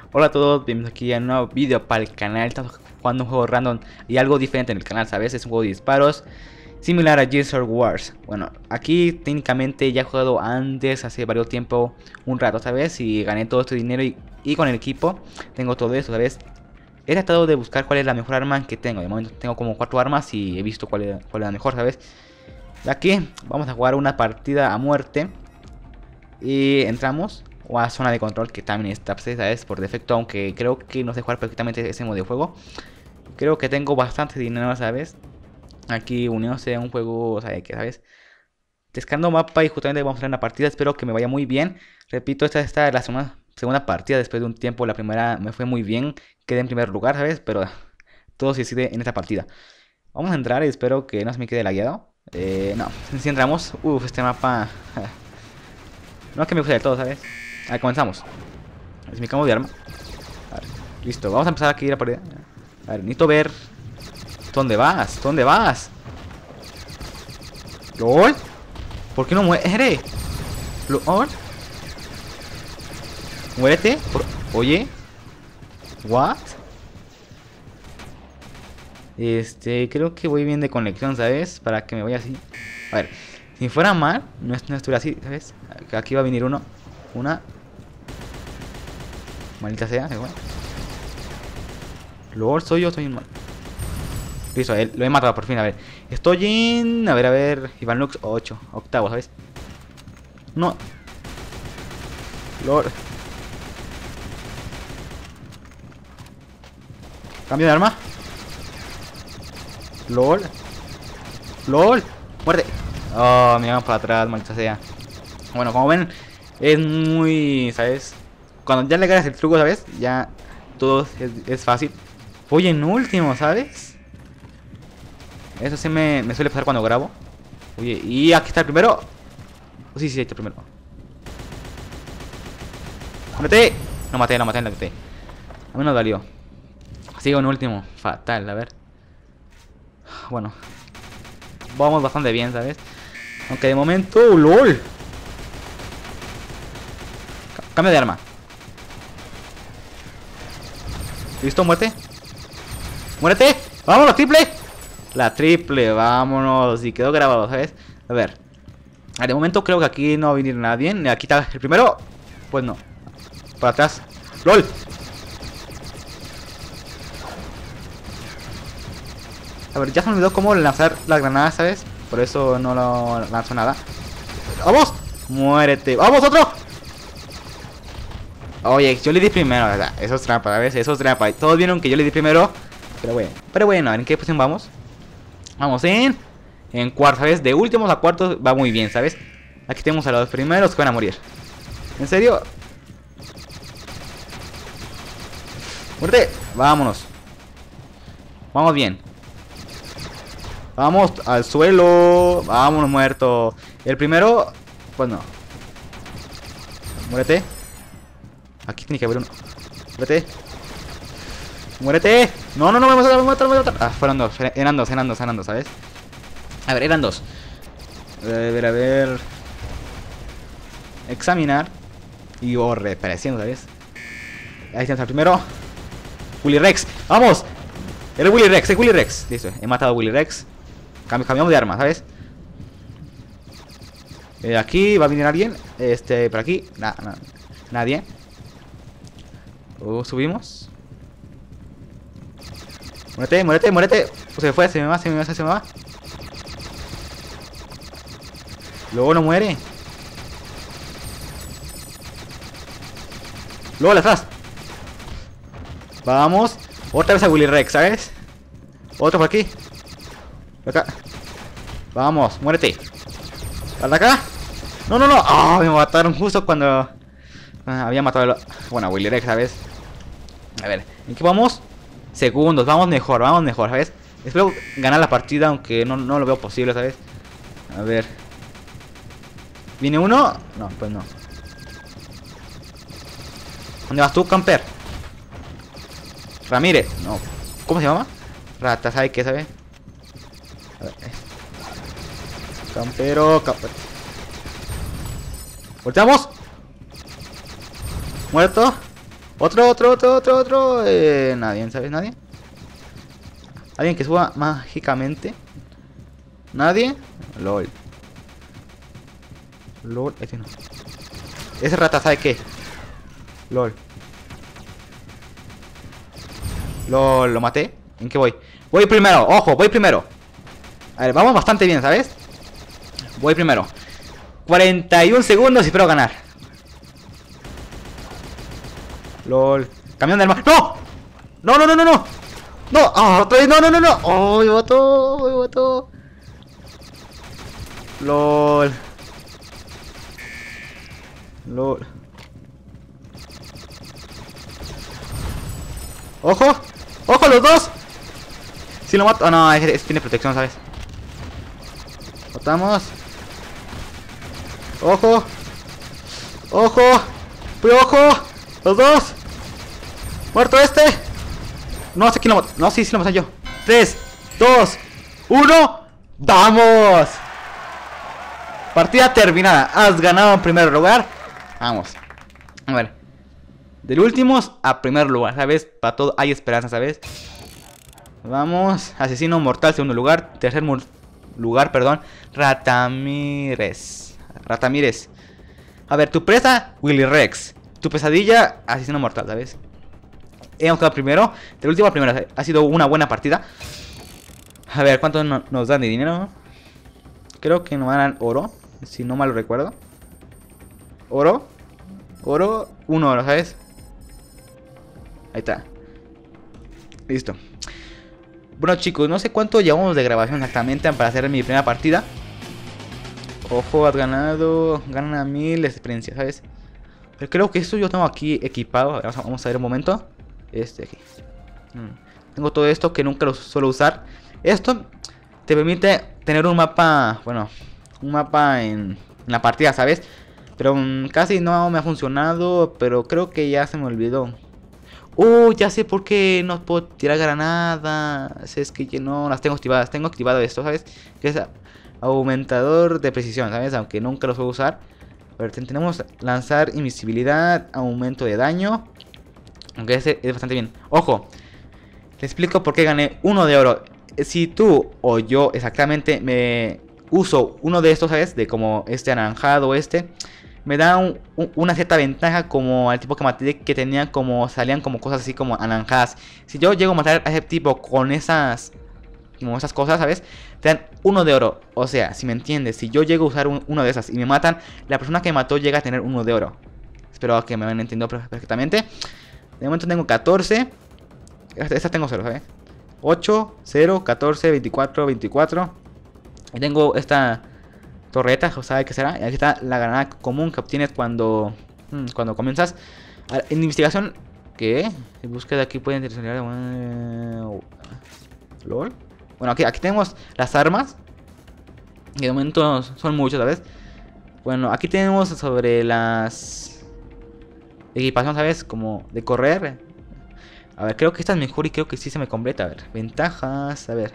Hola a todos, bienvenidos aquí a un nuevo vídeo para el canal. Estamos jugando un juego random y algo diferente en el canal, ¿sabes? Es un juego de disparos similar a Gears of Wars. Bueno, aquí técnicamente ya he jugado antes, hace varios tiempo, un rato, ¿sabes? Y gané todo este dinero y con el equipo tengo todo eso, ¿sabes? He tratado de buscar cuál es la mejor arma que tengo. De momento tengo como 4 armas y he visto cuál es la mejor, ¿sabes? De aquí vamos a jugar una partida a muerte. Y entramos a zona de control, que también está, ¿sabes? Por defecto, aunque creo que no sé jugar perfectamente ese modo de juego. Creo que tengo bastante dinero, ¿sabes? Aquí uniéndose a un juego, ¿sabes qué? ¿Sabes? Descargando mapa y justamente vamos a hacer una partida. Espero que me vaya muy bien. Repito, esta es la segunda partida. Después de un tiempo, la primera me fue muy bien. Quedé en primer lugar, ¿sabes? Pero todo se decide en esta partida. Vamos a entrar y espero que no se me quede lagueado. No, si entramos. Uf, este mapa... No es que me guste de todo, ¿sabes? A ver, comenzamos. Es mi cambio de arma. A ver, listo, vamos a empezar aquí a ir a por... A ver, necesito ver... ¿Dónde vas? ¿Dónde vas? ¿LOL? ¿Por qué no muere? ¿LOL? ¿Muérete? Oye. ¿What? Creo que voy bien de conexión, ¿sabes? Para que me vaya así. A ver, si fuera mal, no estuviera así, ¿sabes? Aquí va a venir uno. Una. Maldita sea, igual. Lord, soy yo, soy un mal. Listo, lo he matado por fin, a ver. Estoy en... A ver. Iván Lux 8, octavo, ¿sabes? No. Lord. Cambio de arma. LOL. LOL. Muerte. Oh, me llaman para atrás, maldita sea. Bueno, como ven, es muy, ¿sabes? Cuando ya le ganas el truco, ¿sabes? Ya todo es fácil. Voy en último, ¿sabes? Eso sí me suele pasar cuando grabo. Oye, y aquí está el primero. Oh, sí, ahí está el primero. ¡Mate! No maté, no maté. A mí no dolió. Sigo en último. Fatal, a ver. Bueno. Vamos bastante bien, ¿sabes? Aunque de momento... ¡LOL! Cambio de arma. ¿Listo? Muerte. ¡Muérete! ¡Vamos, la triple! La triple, vámonos. Y quedó grabado, ¿sabes? A ver. De momento creo que aquí no va a venir nadie. Aquí está el primero. Pues no. Para atrás. ¡LOL! A ver, ya se me olvidó cómo lanzar las granadas, ¿sabes? Por eso no lo lanzo nada. ¡Vamos! ¡Muérete! ¡Vamos, otro! Oye, yo le di primero, ¿verdad? Eso es trampa, ¿sabes? Eso es trampa. Todos vieron que yo le di primero. Pero bueno, a ver, ¿en qué posición vamos? Vamos en cuarto, ¿sabes? De últimos a cuartos va muy bien, ¿sabes? Aquí tenemos a los primeros que van a morir. ¿En serio? ¡Muerte! Vámonos. Vamos bien. Vamos al suelo. Vámonos, muerto. El primero, pues no. Muérete. Aquí tiene que haber uno. Muérete. Muérete. No, me matar. Ah, fueron dos. Eran dos, ¿sabes? A ver, eran dos. A ver. Examinar. Y reapareciendo, ¿sabes? Ahí está el primero. Willy Rex. ¡Vamos! El Willy Rex. Listo, he matado a Willy Rex. Cambiamos de arma, ¿sabes? Aquí va a venir alguien. Por aquí. Nadie. Subimos. Muérete. Pues se me va. Luego no muere. Luego atrás. Vamos. Otra vez a Willy Rex, ¿sabes? Otro por aquí. Por acá. Vamos, muérete. ¿Para acá? No. ¡Ah! Me mataron justo cuando había matado bueno, a Willy Rex, ¿sabes? A ver, ¿en qué vamos? Segundos, vamos mejor, ¿sabes? Espero ganar la partida, aunque no lo veo posible, ¿sabes? A ver. ¿Viene uno? No, pues no. ¿Dónde vas tú, camper? Ramírez, no. ¿Cómo se llama? Rata, ¿sabe qué sabe? A ver. Campero. ¡Volteamos! Muerto. Otro. Nadie, ¿sabes? Nadie. Alguien que suba mágicamente. Nadie. LOL. LOL. Este no. Ese rata, ¿sabe qué? LOL. LOL, lo maté. ¿En qué voy? Voy primero, ojo, voy primero. A ver, vamos bastante bien, ¿sabes? Voy primero. 41 segundos y espero ganar. LOL. Camión del mar. ¡No! ¡No! ¡No! ¡Otra vez! ¡No! ¡Oh, me botó! LOL. ¡Ojo! ¡Ojo los dos! Si lo mato... Oh, no, tiene protección, ¿sabes? Matamos. ¡Ojo! ¡Ojo! ¡Los dos! ¡Muerto este! No sé quién lo mató. No, sí lo maté yo. 3, 2, 1. ¡Vamos! Partida terminada. Has ganado en primer lugar. Vamos. A ver. Del últimos a primer lugar, ¿sabes? Para todo hay esperanza, ¿sabes? Vamos. Asesino mortal, segundo lugar. Tercer lugar, perdón. Ratamírez. A ver, tu presa, Willy Rex. Tu pesadilla, asesino mortal, ¿sabes? Hemos quedado primero. Del último a primero. Ha sido una buena partida. A ver, ¿cuánto nos dan de dinero? Creo que nos dan oro, si no mal lo recuerdo. Oro, 1 oro, ¿sabes? Ahí está. Listo. Bueno, chicos, no sé cuánto llevamos de grabación exactamente para hacer mi primera partida. Ojo, has ganado. Gana 1000 experiencias, ¿sabes? Pero creo que esto yo tengo aquí equipado. Vamos a ver un momento. Este aquí. Tengo todo esto que nunca lo suelo usar. Esto te permite tener un mapa. Bueno, un mapa en la partida, ¿sabes? Pero casi no me ha funcionado. Pero creo que ya se me olvidó. Ya sé por qué no puedo tirar granadas. Es que no las tengo activadas. Tengo activado esto, ¿sabes? Que es aumentador de precisión, ¿sabes? Aunque nunca lo suelo usar. Pero tenemos lanzar invisibilidad, aumento de daño. Aunque ese es bastante bien. Ojo, te explico por qué gané 1 de oro. Si tú o yo exactamente me uso uno de estos, ¿sabes? De como este anaranjado, me da una cierta ventaja como al tipo que maté, que tenía como, salían como cosas así como anaranjadas. Si yo llego a matar a ese tipo con esas cosas, ¿sabes? Te dan 1 de oro. O sea, si me entiendes, si yo llego a usar uno de esas y me matan, la persona que me mató llega a tener 1 de oro. Espero que me hayan entendido perfectamente. De momento tengo 14. Esta tengo 0, ¿sabes? 8, 0, 14, 24. Y tengo esta torreta, ¿sabes qué será? Y aquí está la granada común que obtienes cuando comienzas. En investigación, ¿qué? En búsqueda aquí pueden interesar. LOL. Bueno, aquí tenemos las armas. Que de momento son muchas, ¿sabes? Bueno, aquí tenemos sobre las equipación, ¿sabes? Como de correr. A ver, creo que esta es mejor y creo que sí se me completa. A ver, ventajas, a ver.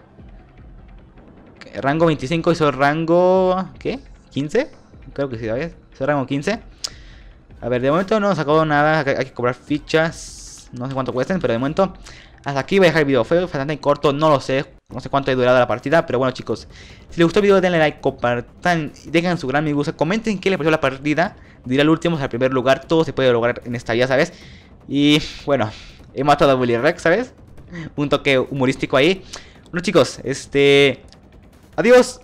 Rango 25 y soy rango... ¿qué? ¿15? Creo que sí, ¿sabes? Soy rango 15. A ver, de momento no he sacado nada. Hay que cobrar fichas. No sé cuánto cuesten, pero de momento... Hasta aquí voy a dejar el video. Fue bastante corto, no lo sé. No sé cuánto ha durado la partida, pero bueno, chicos. Si les gustó el video, denle like, compartan, dejen su gran me gusta. Comenten qué les pareció la partida. Diré al último, al primer lugar. Todo se puede lograr en esta vida, ¿sabes? Y bueno, he matado a Willy Rex, ¿sabes? Un toque humorístico ahí. Bueno, chicos, adiós.